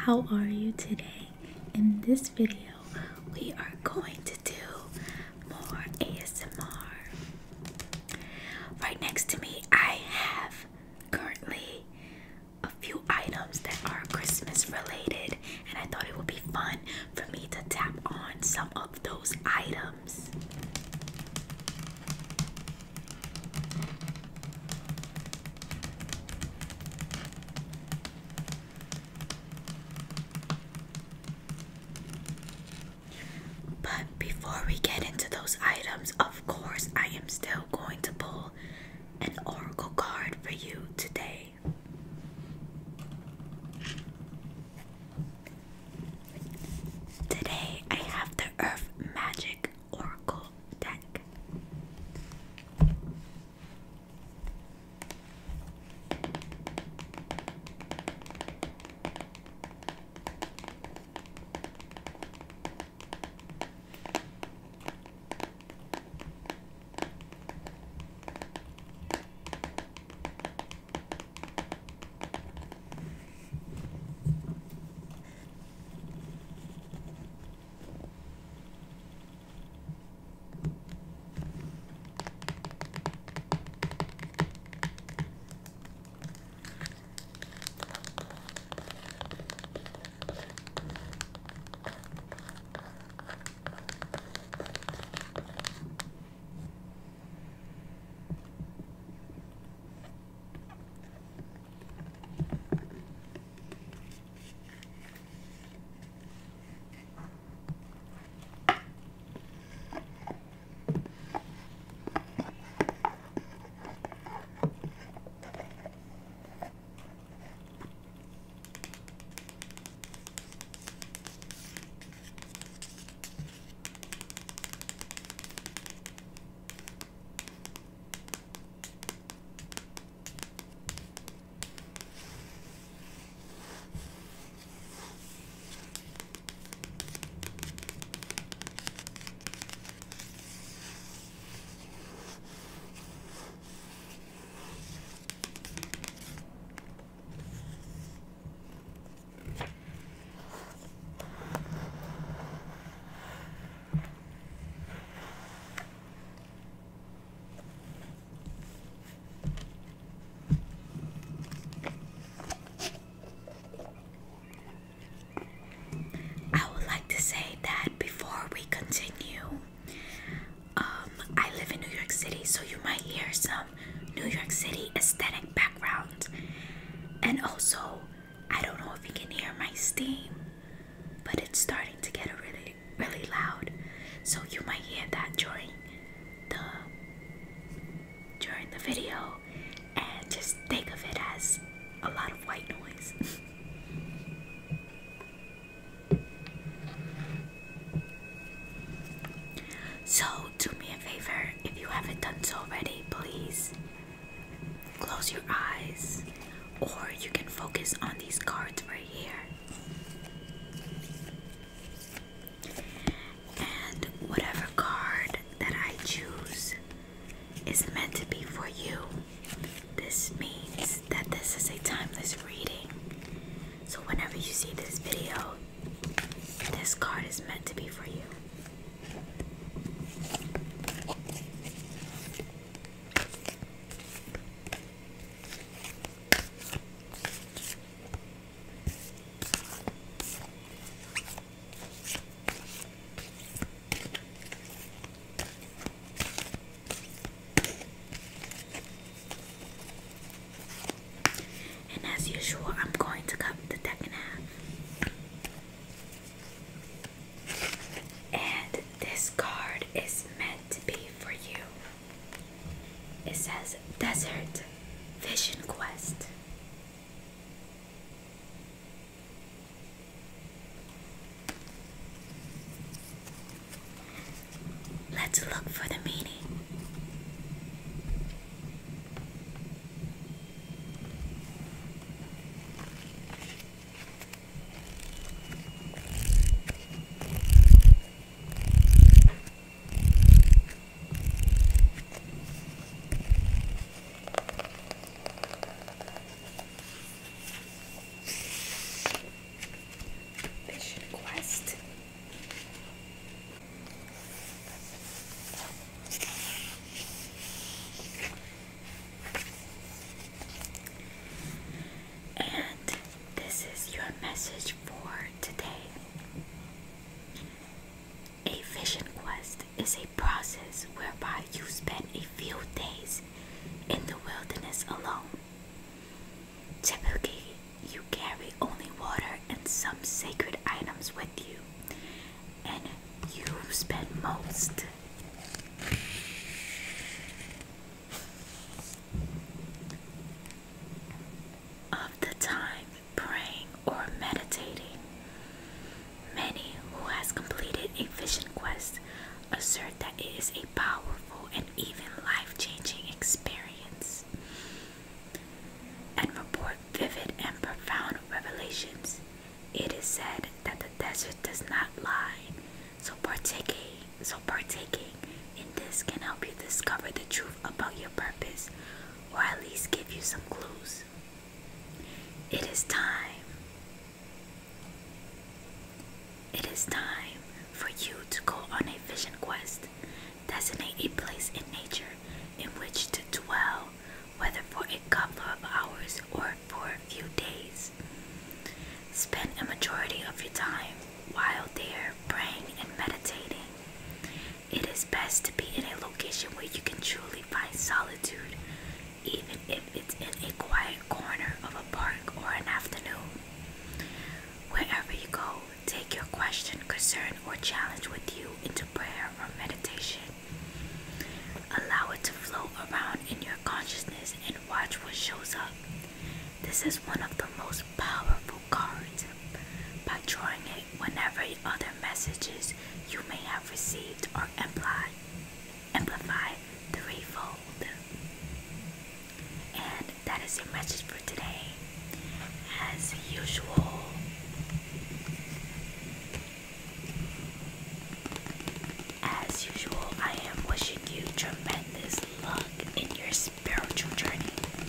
how are you today? In this video, we are going to do more ASMR. Right next to me, I have currently a few items that are Christmas related, and I thought it would be fun for me to tap on some of those items. But before we get into those items, of course, I am still going to pull an oracle card for you today. Today, I have the Earth Magic Oracle deck. I would like to say that before we continue, I live in New York City, so you might hear some New York City aesthetic background. And also, I don't know if you can hear my steam, but it's starting to get really loud. So you might hear that during the video, and just think of it as a lot of white noise. So do me a favor, if you haven't done so already, please close your eyes, or you can focus on these cards right here. And whatever card that I choose is meant to be for you. This means that this is a timeless reading. So whenever you see this video, this card is meant to be for you. And as usual, I'm going to cut the deck in half. And this card is meant to be for you. It says Desert Vision Quest. Let's look for the meaning. process whereby you spend a few days in the wilderness alone. Typically, you carry only water and some sacred items with you, and you spend most of the time praying or meditating. Many who has completed a vision quest assert that it is a powerful and even life-changing experience, and report vivid and profound revelations. It is said that the desert does not lie, so partaking in this can help you discover the truth about your purpose, or at least give you some clues. It is time. It is time for you to go on a vision quest. Designate a place in nature in which to dwell, whether for a couple of hours or for a few days. Spend a majority of your time while there praying and meditating. It is best to be in a location where you can truly find solitude, even if it's in a quiet corner of a park or an afternoon. Wherever you go, take your question, concern, or challenge with you into prayer or meditation. Allow it to float around in your consciousness and watch what shows up. This is one of the most powerful cards. By drawing it whenever other messages you may have received are amplify threefold. And that is your message for today. As usual, I am wishing you tremendous luck in your spiritual journey.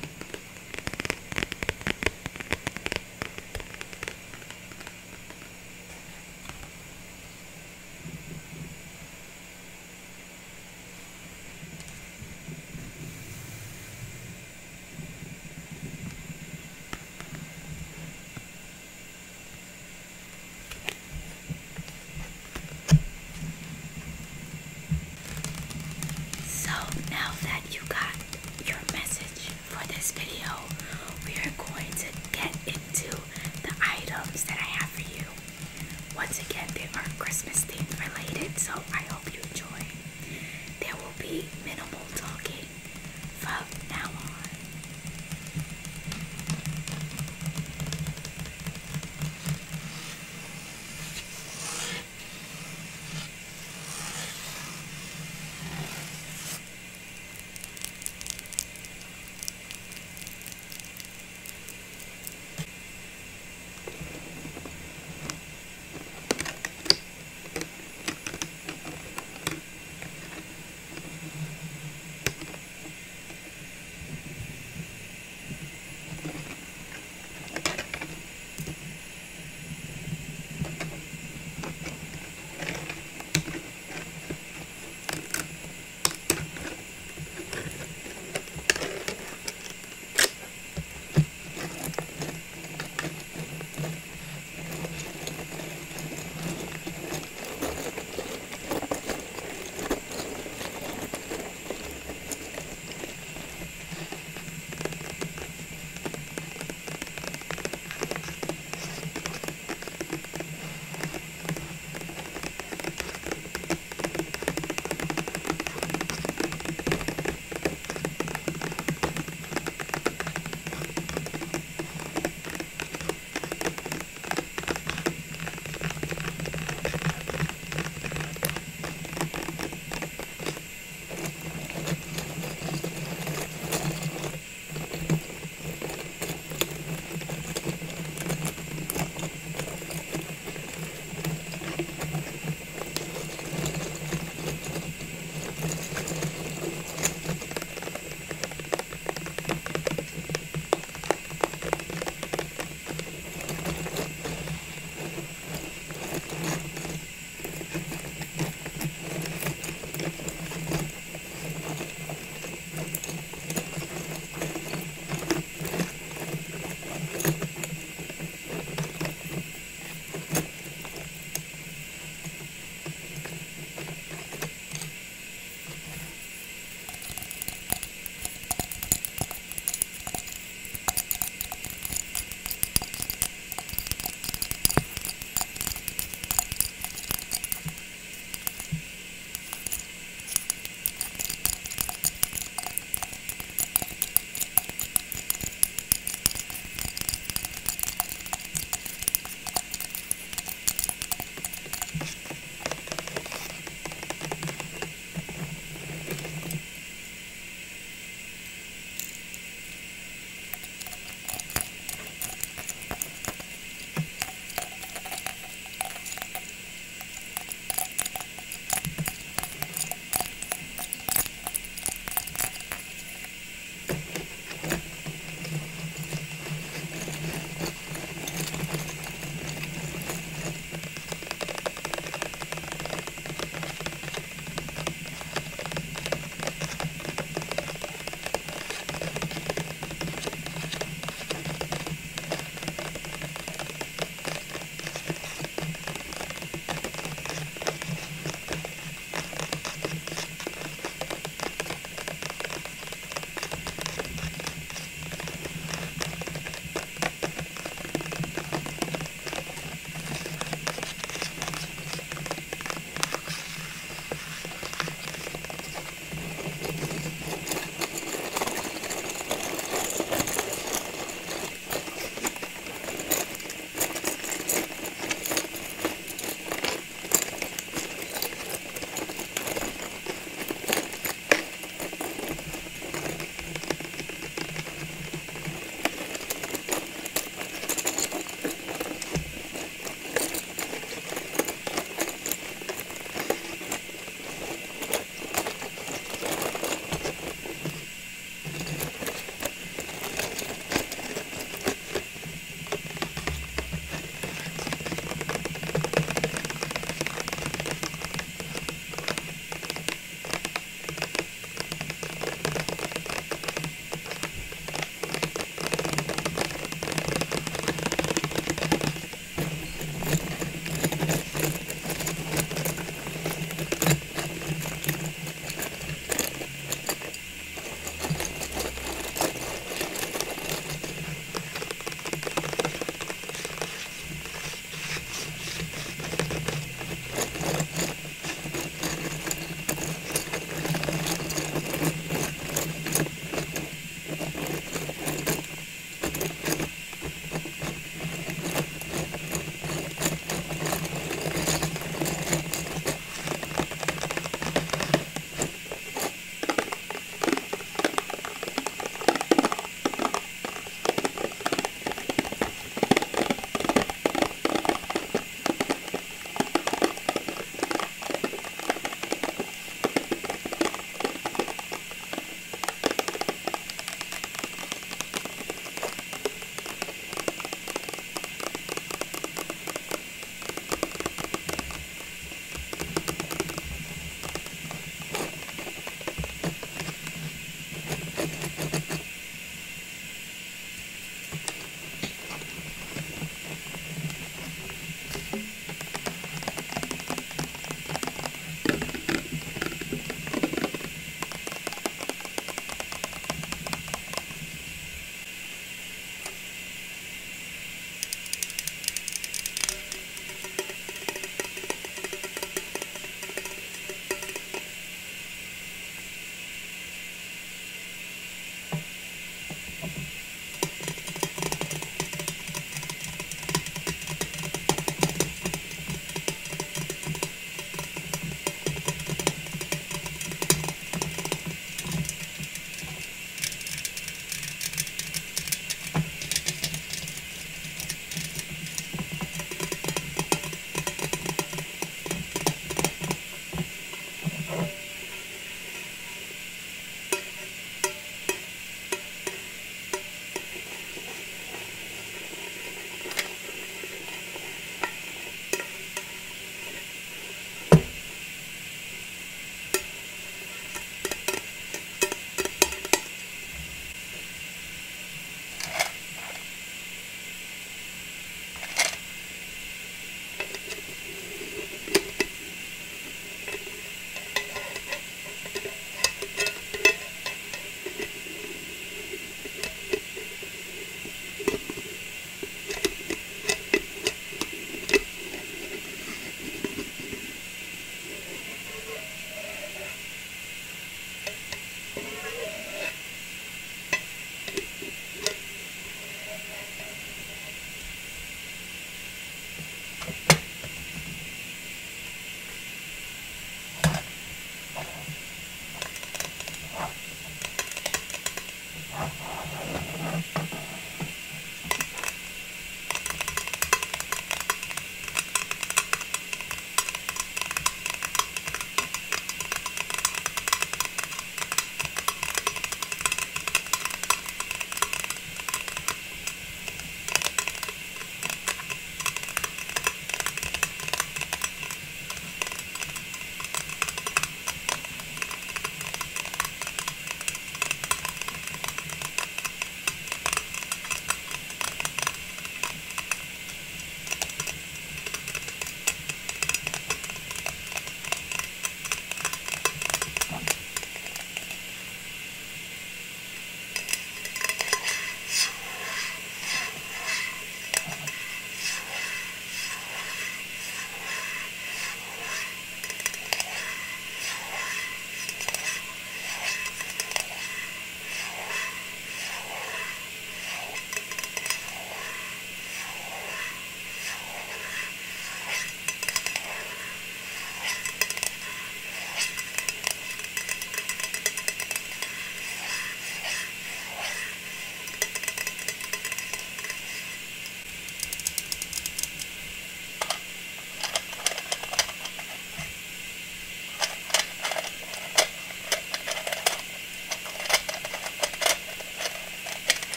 So now that you got your message for this video, we are going to get into the items that I have for you. Once again, they are Christmas themed related, so I hope you enjoy. There will be minimal talking from now on.